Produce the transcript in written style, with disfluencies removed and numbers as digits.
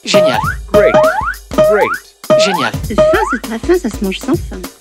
Génial. Great. Great. Génial. C'est fin, c'est très fin, ça se mange sans fin.